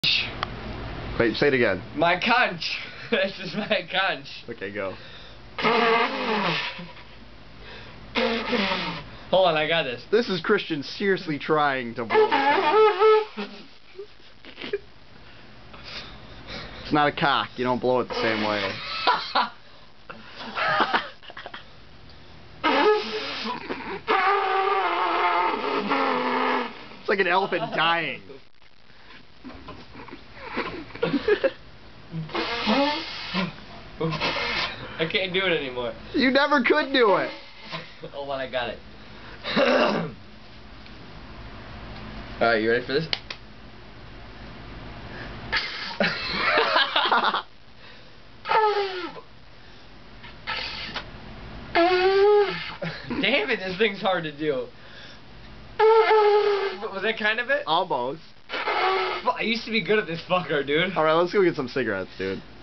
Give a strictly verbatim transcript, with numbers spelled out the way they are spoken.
Wait, say it again. My conch. This is my conch. Okay, go. Hold on, I got this. This is Christian seriously trying to blow it. It's not a cock. You don't blow it the same way. It's like an elephant dying. I can't do it anymore. You never could do it. Hold on, I got it. Alright, you ready for this? Damn it, this thing's hard to do. Was that kind of it? Almost. I used to be good at this fucker, dude. Alright, let's go get some cigarettes, dude.